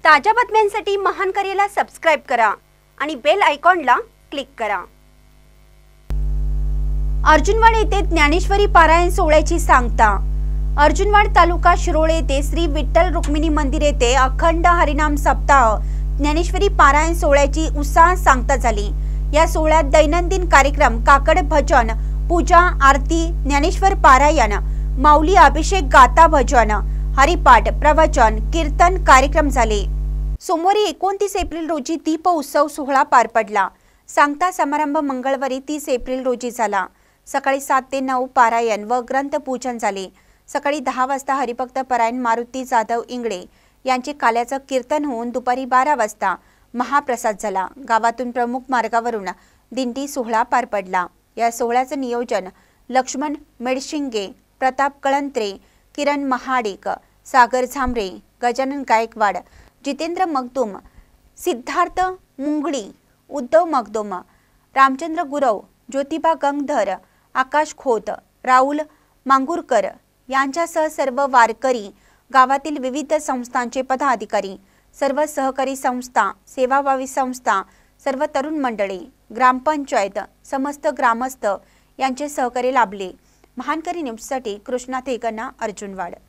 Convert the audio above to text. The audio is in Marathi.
ताज्या बातम्यांसाठी महानकरेला सबस्क्राइब करा आणि बेल आयकॉनला क्लिक करा। अर्जुनवाड येथे ज्ञानेश्वरी पारायण सोहळ्याची सांगता। अर्जुनवाड तालुका शिरोळ येथे श्री विठ्ठल रुक्मिणी मंदिर येथे अखंड हरिनाम सप्ताह ज्ञानेश्वरी पारायण सोहळ्याची उत्साहात सांगता झाली। या सोहळ्यात दैनंदिन कार्यक्रम, काकड भजन, पूजा, आरती, ज्ञानेश्वर पारायण, माऊली अभिषेक, गाथा भजन, हरिपाठ, प्रवचन, कीर्तन कार्यक्रम झाले। सोमवारी 29 एप्रिल रोजी दीप उत्सव सोहळा पार पडला। सांगता समारंभ मंगळवारी 30 एप्रिल रोजी झाला। सकाळी 7 ते 9 पारायण व ग्रंथ पूजन झाले। सकाळी 10 वाजता हरिभक्त परायण मारुती जाधव इंगळे यांचे काल्याचं कीर्तन होऊन दुपारी 12 वाजता महाप्रसाद झाला। गावातून प्रमुख मार्गावरून दिंडी सोहळा पार पडला। या सोहळ्याचं नियोजन लक्ष्मण मेडशिंगे, प्रताप कळंत्रे, किरण महाडिक, सागर झांबरे, गजानन गायकवाड, जितेंद्र मगदुम, सिद्धार्थ मुंगडी, उद्धव मगदुम, रामचंद्र गुरव, ज्योतिबा गंगधर, आकाश खोत, राहुल मांगुरकर यांच्यासह सर्व वारकरी, गावातील विविध संस्थांचे पदाधिकारी, सर्व सहकारी संस्था, सेवाभावी संस्था, सर्व तरुण मंडळी, ग्रामपंचायत, समस्त ग्रामस्थ यांचे सहकार्य लाभले। महानकरी न्यूजसाठी कृष्णा थेगना, अर्जुनवाड।